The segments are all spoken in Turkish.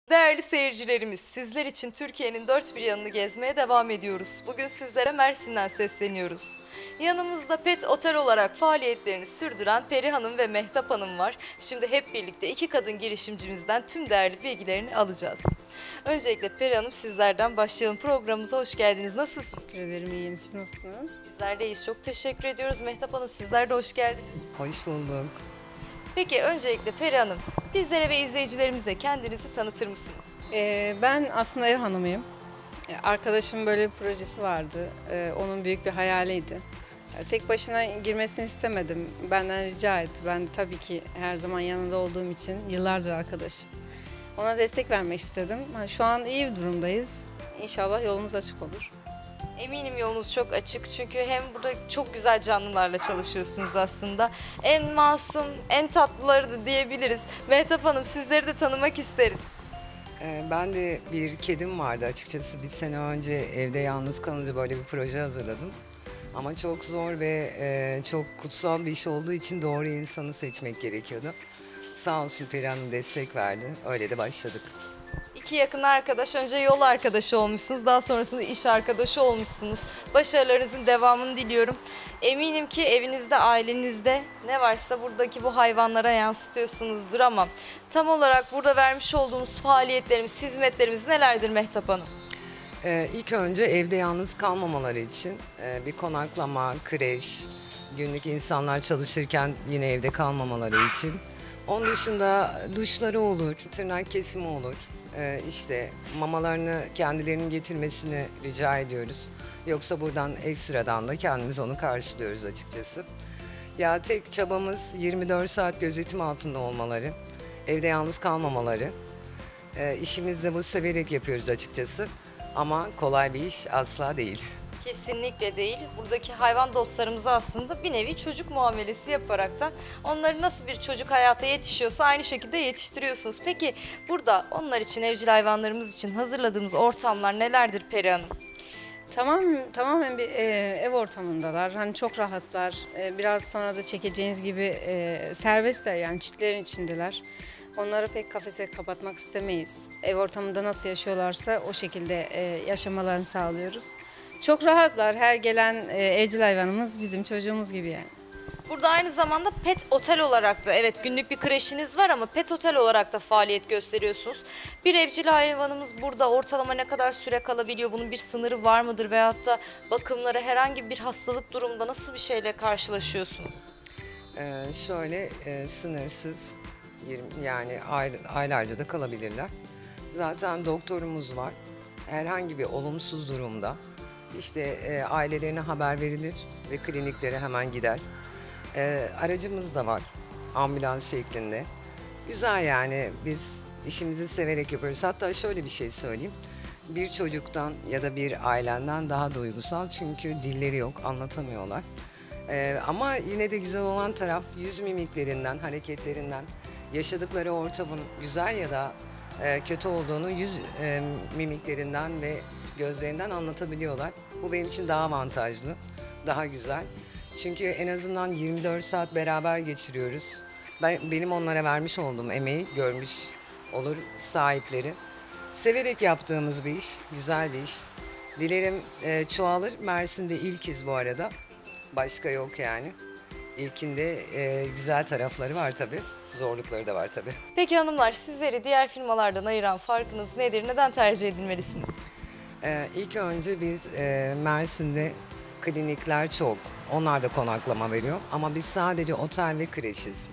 Değerli seyircilerimiz, sizler için Türkiye'nin dört bir yanını gezmeye devam ediyoruz. Bugün sizlere Mersin'den sesleniyoruz. Yanımızda Pet Otel olarak faaliyetlerini sürdüren Peri Hanım ve Mehtap Hanım var. Şimdi hep birlikte iki kadın girişimcimizden tüm değerli bilgilerini alacağız. Öncelikle Peri Hanım, sizlerden başlayalım. Programımıza hoş geldiniz. Nasılsınız? Teşekkür ederim, iyiyim. Siz nasılsınız? Bizler de iyiyiz. Çok teşekkür ediyoruz. Mehtap Hanım, sizler de hoş geldiniz. Hoş bulduk. Peki öncelikle Peri Hanım, bizlere ve izleyicilerimize kendinizi tanıtır mısınız? Ben aslında ev hanımıyım. Arkadaşımın böyle bir projesi vardı. Onun büyük bir hayaliydi. Tek başına girmesini istemedim. Benden rica etti. Ben de tabii ki her zaman yanında olduğum için yıllardır arkadaşım. Ona destek vermek istedim. Şu an iyi bir durumdayız. İnşallah yolumuz açık olur. Eminim yolunuz çok açık çünkü hem burada çok güzel canlılarla çalışıyorsunuz aslında. En masum, en tatlıları da diyebiliriz. Mehtap Hanım, sizleri de tanımak isteriz. Ben de bir kedim vardı açıkçası. Bir sene önce evde yalnız kalınca böyle bir proje hazırladım. Ama çok zor ve çok kutsal bir iş olduğu için doğru insanı seçmek gerekiyordu. Sağ olsun Peri Hanım destek verdi. Öyle de başladık. İki yakın arkadaş, önce yol arkadaşı olmuşsunuz, daha sonrasında iş arkadaşı olmuşsunuz. Başarılarınızın devamını diliyorum. Eminim ki evinizde, ailenizde ne varsa buradaki bu hayvanlara yansıtıyorsunuzdur ama tam olarak burada vermiş olduğumuz faaliyetlerimiz, hizmetlerimiz nelerdir Mehtap Hanım? İlk önce evde yalnız kalmamaları için bir konaklama, kreş, günlük insanlar çalışırken yine evde kalmamaları için. Onun dışında duşları olur, tırnak kesimi olur. İşte mamalarını kendilerinin getirmesini rica ediyoruz. Yoksa buradan ekstradan da kendimiz onu karşılıyoruz açıkçası. Ya tek çabamız 24 saat gözetim altında olmaları, evde yalnız kalmamaları. İşimizi de bu severek yapıyoruz açıkçası. Ama kolay bir iş asla değil. Kesinlikle değil. Buradaki hayvan dostlarımıza aslında bir nevi çocuk muamelesi yaparaktan onları nasıl bir çocuk hayata yetişiyorsa aynı şekilde yetiştiriyorsunuz. Peki burada onlar için, evcil hayvanlarımız için hazırladığımız ortamlar nelerdir Peri Hanım? Tamamen bir ev ortamındalar. Hani çok rahatlar. Biraz sonra da çekeceğiniz gibi serbestler, yani çitlerin içindeler. Onları pek kafese kapatmak istemeyiz. Ev ortamında nasıl yaşıyorlarsa o şekilde yaşamalarını sağlıyoruz. Çok rahatlar. Her gelen evcil hayvanımız bizim çocuğumuz gibi yani. Burada aynı zamanda pet otel olarak da, evet, günlük bir kreşiniz var ama pet otel olarak da faaliyet gösteriyorsunuz. Bir evcil hayvanımız burada ortalama ne kadar süre kalabiliyor? Bunun bir sınırı var mıdır? Veyahut da bakımları herhangi bir hastalık durumunda nasıl bir şeyle karşılaşıyorsunuz? Şöyle sınırsız, yani aylarca da kalabilirler. Zaten doktorumuz var. Herhangi bir olumsuz durumda işte ailelerine haber verilir ve kliniklere hemen gider. Aracımız da var, ambulans şeklinde. Güzel, yani biz işimizi severek yapıyoruz. Hatta şöyle bir şey söyleyeyim. Bir çocuktan ya da bir ailenden daha duygusal, çünkü dilleri yok, anlatamıyorlar. Ama yine de güzel olan taraf yüz mimiklerinden, hareketlerinden, yaşadıkları ortamın güzel ya da kötü olduğunu yüz mimiklerinden ve gözlerinden anlatabiliyorlar. Bu benim için daha avantajlı, daha güzel. Çünkü en azından 24 saat beraber geçiriyoruz. Benim onlara vermiş olduğum emeği görmüş olur sahipleri. Severek yaptığımız bir iş, güzel bir iş. Dilerim çoğalır. Mersin'de ilkiz bu arada. Başka yok yani. İlkinde güzel tarafları var tabii. Zorlukları da var tabii. Peki hanımlar, sizleri diğer firmalardan ayıran farkınız nedir? Neden tercih edilmelisiniz? İlk önce biz Mersin'de klinikler çok. Onlar da konaklama veriyor. Ama biz sadece otel ve kreşiz.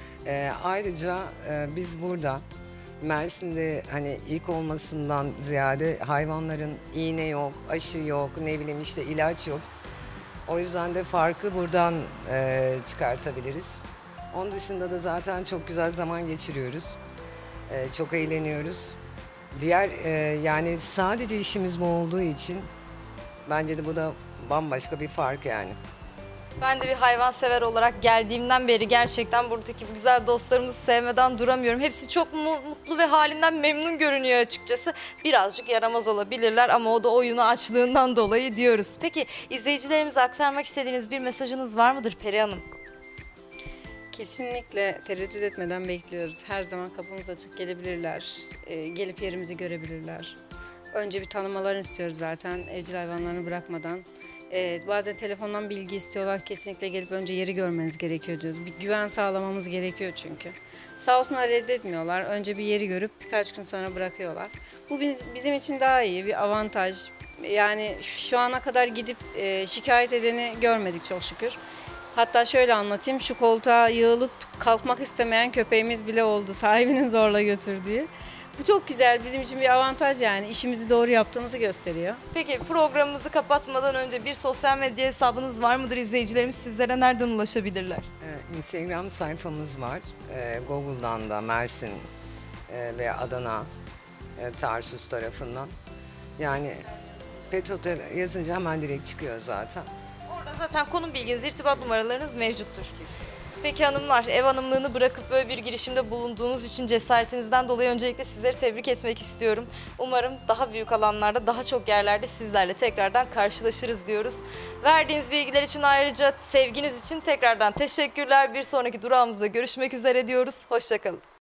Ayrıca biz burada Mersin'de hani ilk olmasından ziyade hayvanların iğne yok, aşı yok, ne bileyim işte ilaç yok. O yüzden de farkı buradan çıkartabiliriz. Onun dışında da zaten çok güzel zaman geçiriyoruz. Çok eğleniyoruz. Diğer yani sadece işimiz bu olduğu için bence de bu da bambaşka bir fark yani. Ben de bir hayvansever olarak geldiğimden beri gerçekten buradaki güzel dostlarımızı sevmeden duramıyorum. Hepsi çok mutlu ve halinden memnun görünüyor açıkçası. Birazcık yaramaz olabilirler ama o da oyunu açlığından dolayı diyoruz. Peki izleyicilerimize aktarmak istediğiniz bir mesajınız var mıdır Peri Hanım? Kesinlikle tereddüt etmeden bekliyoruz. Her zaman kapımız açık, gelebilirler. Gelip yerimizi görebilirler. Önce bir tanımalarını istiyoruz zaten evcil hayvanlarını bırakmadan. Bazen telefondan bilgi istiyorlar. Kesinlikle gelip önce yeri görmeniz gerekiyor diyoruz. Bir güven sağlamamız gerekiyor çünkü. Sağ olsunlar reddetmiyorlar. Önce bir yeri görüp birkaç gün sonra bırakıyorlar. Bu bizim için daha iyi bir avantaj. Yani şu ana kadar gidip şikayet edeni görmedik çok şükür. Hatta şöyle anlatayım, şu koltuğa yığılıp kalkmak istemeyen köpeğimiz bile oldu sahibinin zorla götürdüğü. Bu çok güzel, bizim için bir avantaj yani işimizi doğru yaptığımızı gösteriyor. Peki programımızı kapatmadan önce bir sosyal medya hesabınız var mıdır? İzleyicilerimiz sizlere nereden ulaşabilirler? Instagram sayfamız var. Google'dan da Mersin ve Adana, Tarsus tarafından. Yani Pet Otel yazınca hemen direkt çıkıyor zaten. Orada zaten konum bilginiz, irtibat numaralarınız mevcuttur. Peki hanımlar, ev hanımlığını bırakıp böyle bir girişimde bulunduğunuz için cesaretinizden dolayı öncelikle sizleri tebrik etmek istiyorum. Umarım daha büyük alanlarda, daha çok yerlerde sizlerle tekrardan karşılaşırız diyoruz. Verdiğiniz bilgiler için ayrıca sevginiz için tekrardan teşekkürler. Bir sonraki durağımızda görüşmek üzere diyoruz. Hoşça kalın.